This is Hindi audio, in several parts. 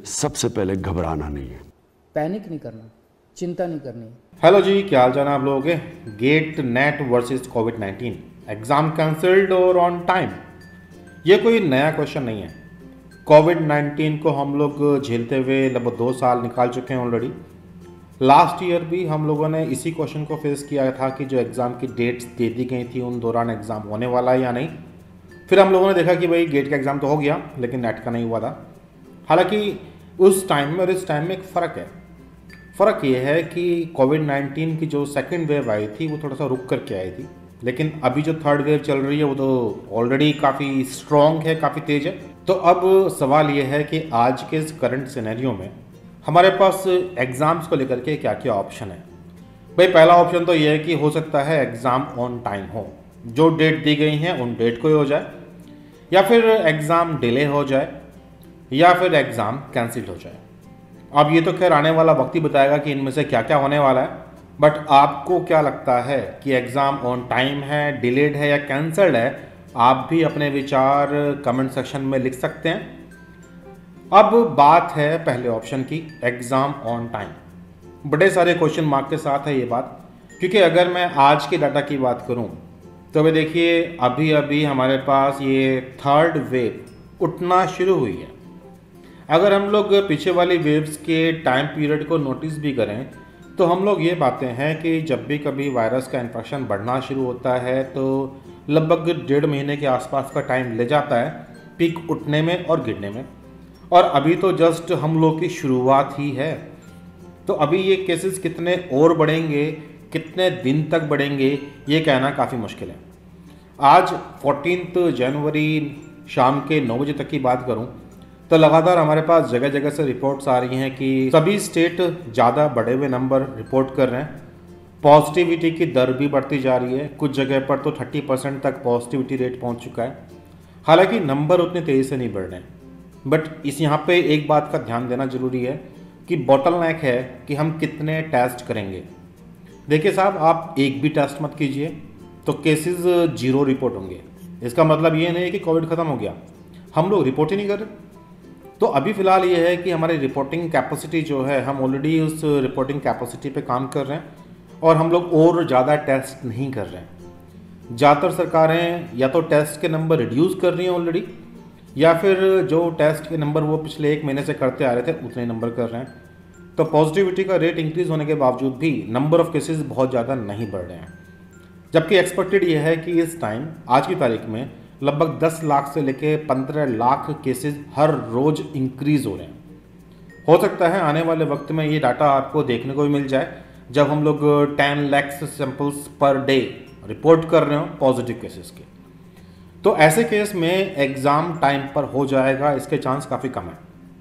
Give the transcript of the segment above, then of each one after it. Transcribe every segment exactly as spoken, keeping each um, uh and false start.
सबसे पहले घबराना नहीं है, पैनिक नहीं करना, चिंता नहीं करनी। हेलो जी, क्या हाल चाल है आप लोगों के। GATE NET versus COVID nineteen, exam cancelled और ऑन टाइम, ये कोई नया क्वेश्चन नहीं है। कोविड नाइन्टीन को हम लोग झेलते हुए लगभग दो साल निकाल चुके हैं ऑलरेडी। लास्ट ईयर भी हम लोगों ने इसी क्वेश्चन को फेस किया था कि जो एग्ज़ाम की डेट्स दे दी गई थी उन दौरान एग्ज़ाम होने वाला है या नहीं। फिर हम लोगों ने देखा कि भाई गेट का एग्ज़ाम तो हो गया लेकिन नेट का नहीं हुआ था। हालांकि उस टाइम में और इस टाइम में एक फ़र्क है। फ़र्क ये है कि कोविड नाइन्टीन की जो सेकेंड वेव आई थी वो थोड़ा सा रुक करके आई थी, लेकिन अभी जो थर्ड वेव चल रही है वो तो ऑलरेडी काफ़ी स्ट्रॉन्ग है, काफ़ी तेज़ है। तो अब सवाल ये है कि आज के इस करंट सिनेरियो में हमारे पास एग्ज़ाम्स को लेकर के क्या क्या ऑप्शन है। भाई पहला ऑप्शन तो ये है कि हो सकता है एग्ज़ाम ऑन टाइम हो, जो डेट दी गई हैं उन डेट को ही हो जाए, या फिर एग्ज़ाम डिले हो जाए, या फिर एग्ज़ाम कैंसिल हो जाए। अब ये तो खैर आने वाला वक्त ही बताएगा कि इनमें से क्या क्या होने वाला है। बट आपको क्या लगता है कि एग्ज़ाम ऑन टाइम है, डिलेड है या कैंसल्ड है? आप भी अपने विचार कमेंट सेक्शन में लिख सकते हैं। अब बात है पहले ऑप्शन की, एग्ज़ाम ऑन टाइम। बड़े सारे क्वेश्चन मार्क के साथ है ये बात, क्योंकि अगर मैं आज के डाटा की बात करूं तो वे देखिए अभी अभी हमारे पास ये थर्ड वेव उठना शुरू हुई है। अगर हम लोग पीछे वाली वेव्स के टाइम पीरियड को नोटिस भी करें तो हम लोग ये पाते हैं कि जब भी कभी वायरस का इन्फेक्शन बढ़ना शुरू होता है तो लगभग डेढ़ महीने के आसपास का टाइम ले जाता है पीक उठने में और गिरने में। और अभी तो जस्ट हम लोग की शुरुआत ही है। तो अभी ये केसेस कितने और बढ़ेंगे, कितने दिन तक बढ़ेंगे, ये कहना काफ़ी मुश्किल है। आज चौदह जनवरी शाम के नौ बजे तक की बात करूं तो लगातार हमारे पास जगह जगह से रिपोर्ट्स आ रही हैं कि सभी स्टेट ज़्यादा बढ़े हुए नंबर रिपोर्ट कर रहे हैं। पॉजिटिविटी की दर भी बढ़ती जा रही है, कुछ जगह पर तो तीस परसेंट तक पॉजिटिविटी रेट पहुंच चुका है। हालांकि नंबर उतनी तेज़ी से नहीं बढ़ रहे हैं, बट इस यहाँ पे एक बात का ध्यान देना जरूरी है कि बॉटलनेक है कि हम कितने टेस्ट करेंगे। देखिए साहब, आप एक भी टेस्ट मत कीजिए तो केसेस जीरो रिपोर्ट होंगे। इसका मतलब ये नहीं है कि कोविड ख़त्म हो गया, हम लोग रिपोर्ट ही नहीं कर रहे। तो अभी फ़िलहाल ये है कि हमारी रिपोर्टिंग कैपेसिटी जो है, हम ऑलरेडी उस रिपोर्टिंग कैपेसिटी पे काम कर रहे हैं और हम लोग और ज़्यादा टेस्ट नहीं कर रहे हैं। ज़्यादातर सरकारें या तो टेस्ट के नंबर रिड्यूस कर रही हैं ऑलरेडी, या फिर जो टेस्ट के नंबर वो पिछले एक महीने से करते आ रहे थे उतने नंबर कर रहे हैं। तो पॉजिटिविटी का रेट इंक्रीज़ होने के बावजूद भी नंबर ऑफ़ केसेस बहुत ज़्यादा नहीं बढ़ रहे हैं। जबकि एक्सपेक्टेड ये है कि इस टाइम आज की तारीख में लगभग दस लाख से लेके पंद्रह लाख केसेस हर रोज़ इंक्रीज़ हो रहे हैं। हो सकता है आने वाले वक्त में ये डाटा आपको देखने को भी मिल जाए जब हम लोग ten lakhs samples per day report कर रहे हो पॉजिटिव केसेस के। तो ऐसे केस में एग्ज़ाम टाइम पर हो जाएगा, इसके चांस काफ़ी कम है।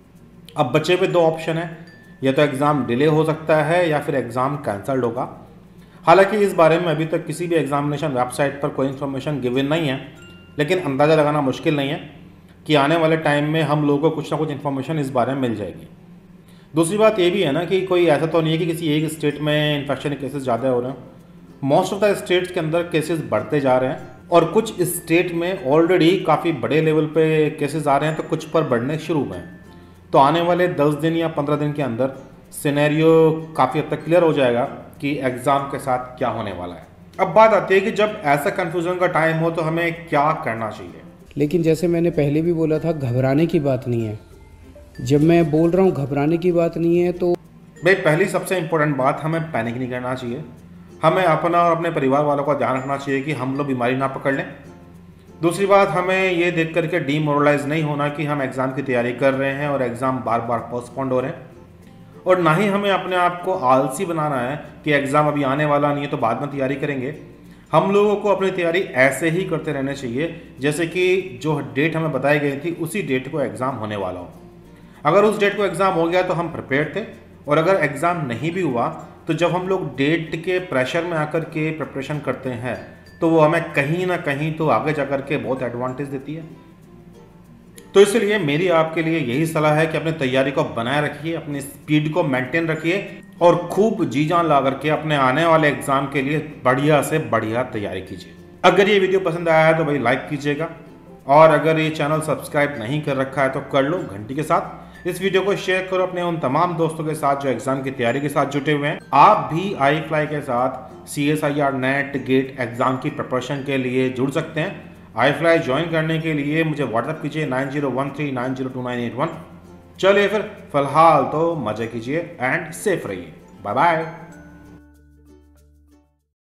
अब बचे हुए दो ऑप्शन है, या तो एग्ज़ाम डिले हो सकता है या फिर एग्ज़ाम कैंसल्ड होगा। हालांकि इस बारे में अभी तक किसी भी एग्जामिनेशन वेबसाइट पर कोई इन्फॉर्मेशन गिवन नहीं है, लेकिन अंदाज़ा लगाना मुश्किल नहीं है कि आने वाले टाइम में हम लोगों को कुछ ना कुछ इन्फॉर्मेशन इस बारे में मिल जाएगी। दूसरी बात ये भी है ना कि कोई ऐसा तो नहीं है कि किसी एक स्टेट में इन्फेक्शन के केसेस ज़्यादा हो रहे हैं। मोस्ट ऑफ द स्टेट्स के अंदर केसेस बढ़ते जा रहे हैं और कुछ स्टेट में ऑलरेडी काफ़ी बड़े लेवल पे केसेस आ रहे हैं, तो कुछ पर बढ़ने शुरू हुए हैं। तो आने वाले दस दिन या पंद्रह दिन के अंदर सिनेरियो काफ़ी हद तक क्लियर हो जाएगा कि एग्ज़ाम के साथ क्या होने वाला है। अब बात आती है कि जब ऐसा कन्फ्यूजन का टाइम हो तो हमें क्या करना चाहिए। लेकिन जैसे मैंने पहले भी बोला था, घबराने की बात नहीं है। जब मैं बोल रहा हूँ घबराने की बात नहीं है तो भाई पहली सबसे इम्पोर्टेंट बात, हमें पैनिक नहीं करना चाहिए। हमें अपना और अपने परिवार वालों का ध्यान रखना चाहिए कि हम लोग बीमारी ना पकड़ लें। दूसरी बात, हमें ये देख करके डीमोरलाइज नहीं होना कि हम एग्ज़ाम की तैयारी कर रहे हैं और एग्ज़ाम बार बार पोस्टपोन्ड हो रहे हैं। और ना ही हमें अपने आप को आलसी बनाना है कि एग्ज़ाम अभी आने वाला नहीं है तो बाद में तैयारी करेंगे। हम लोगों को अपनी तैयारी ऐसे ही करते रहना चाहिए जैसे कि जो डेट हमें बताई गई थी उसी डेट को एग्ज़ाम होने वाला हो। अगर उस डेट को एग्ज़ाम हो गया तो हम प्रिपेयर थे, और अगर एग्ज़ाम नहीं भी हुआ तो जब हम लोग डेट के प्रेशर में आकर के प्रिपरेशन करते हैं तो वो हमें कहीं ना कहीं तो आगे जा कर के बहुत एडवांटेज देती है। तो इसलिए मेरी आपके लिए यही सलाह है कि अपनी तैयारी को बनाए रखिए, अपनी स्पीड को मेंटेन रखिए और खूब जी जान ला करके अपने आने वाले एग्जाम के लिए बढ़िया से बढ़िया तैयारी कीजिए। अगर ये वीडियो पसंद आया है तो भाई लाइक कीजिएगा, और अगर ये चैनल सब्सक्राइब नहीं कर रखा है तो कर लो घंटी के साथ। इस वीडियो को शेयर करो अपने उन तमाम दोस्तों के साथ जो एग्जाम की तैयारी के साथ जुटे हुए हैं। आप भी आई फ्लाई के साथ C S I R NET GATE exam की प्रिपरेशन के लिए जुड़ सकते हैं। आई फ्लाई ज्वाइन करने के लिए मुझे व्हाट्सएप कीजिए nine zero one three nine zero two nine eight one. चलिए फिर फिलहाल तो मजे कीजिए एंड सेफ रहिए। Bye bye.